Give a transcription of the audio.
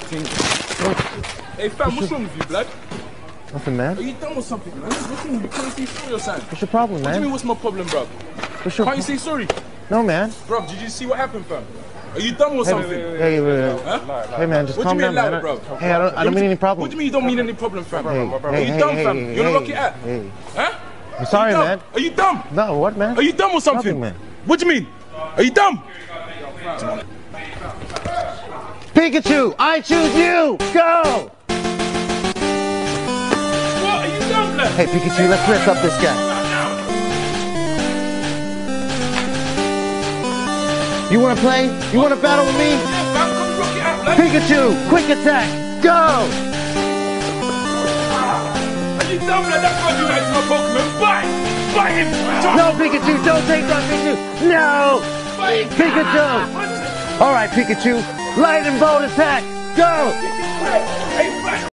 Hey fam, what's wrong with you, blood? Nothing, man. Are you done with something, man? What's wrong with you? Can't you say sorry or something? What's your problem, What do you mean, man? what's my problem, bro? What's your Can't you say sorry? No, man. Bro, did you see what happened, fam? Are you done with something? Hey, Huh? hey, man, just What do calm you mean down, loud, man. bro? Hey, I don't mean any problem. What do you mean you don't mean any problem, fam? Hey, Are you dumb, fam? You wanna rock it out? Hey. Huh? I'm sorry, Are you dumb? man. Are you dumb? No, what, man? Are you dumb or something? Nothing, man. What do you mean? Are you dumb? Pikachu, I choose you. Go. What? Are you dumb, lad? Hey, Pikachu, let's mess up this guy. You wanna play? You wanna battle with me? Yeah, fam, come rock it out, lad. Pikachu, quick attack, go! Are you dumb, lad? That's why you like my Pokemon. Bite him. No, Pikachu, don't take that, Pikachu! No! Bite him. Pikachu! Alright, Pikachu, lightning bolt attack, go! Hey,